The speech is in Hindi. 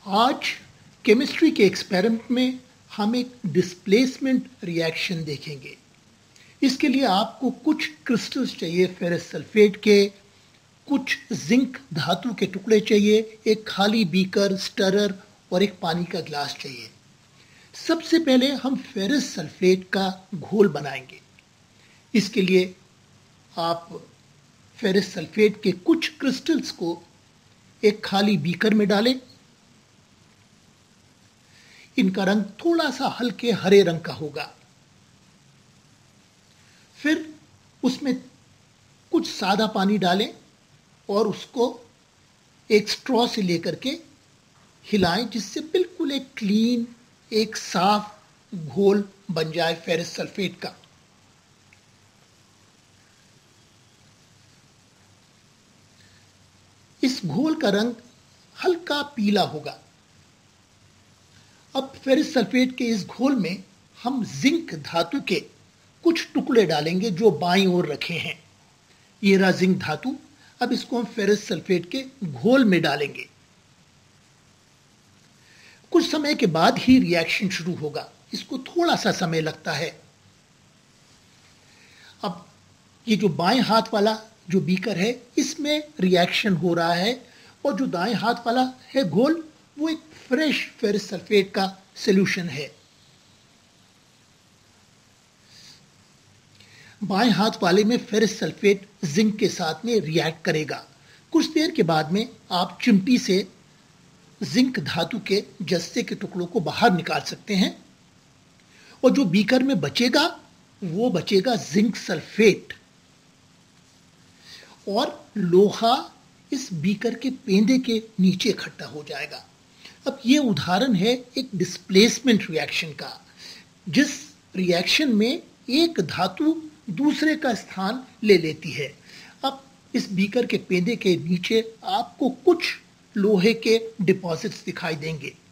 आज केमिस्ट्री के एक्सपेरिमेंट में हम एक डिस्प्लेसमेंट रिएक्शन देखेंगे। इसके लिए आपको कुछ क्रिस्टल्स चाहिए फेरस सल्फेट के, कुछ जिंक धातु के टुकड़े चाहिए, एक खाली बीकर, स्टरर और एक पानी का ग्लास चाहिए। सबसे पहले हम फेरस सल्फेट का घोल बनाएंगे। इसके लिए आप फेरस सल्फेट के कुछ क्रिस्टल्स को एक खाली बीकर में डालें। इनका रंग थोड़ा सा हल्के हरे रंग का होगा। फिर उसमें कुछ सादा पानी डालें और उसको एक स्ट्रॉ से लेकर के हिलाएं, जिससे बिल्कुल एक क्लीन, एक साफ घोल बन जाए फेरस सल्फेट का। इस घोल का रंग हल्का पीला होगा। अब फेरस सल्फेट के इस घोल में हम जिंक धातु के कुछ टुकड़े डालेंगे जो बाईं ओर रखे हैं। ये रहा जिंक धातु। अब इसको हम फेरस सल्फेट के घोल में डालेंगे। कुछ समय के बाद ही रिएक्शन शुरू होगा। इसको थोड़ा सा समय लगता है। अब ये जो बाएं हाथ वाला जो बीकर है, इसमें रिएक्शन हो रहा है, और जो दाएं हाथ वाला है घोल, वो एक फ्रेश फेरस सल्फेट का सॉल्यूशन है। बाएं हाथ वाले में फेरस सल्फेट जिंक के साथ में रिएक्ट करेगा। कुछ देर के बाद में आप चिमटी से जिंक धातु के जस्ते के टुकड़ों को बाहर निकाल सकते हैं, और जो बीकर में बचेगा वो बचेगा जिंक सल्फेट, और लोहा इस बीकर के पेंदे के नीचे इकट्ठा हो जाएगा। अब ये उदाहरण है एक डिस्प्लेसमेंट रिएक्शन का, जिस रिएक्शन में एक धातु दूसरे का स्थान ले लेती है। अब इस बीकर के पेंदे के नीचे आपको कुछ लोहे के डिपॉजिट्स दिखाई देंगे।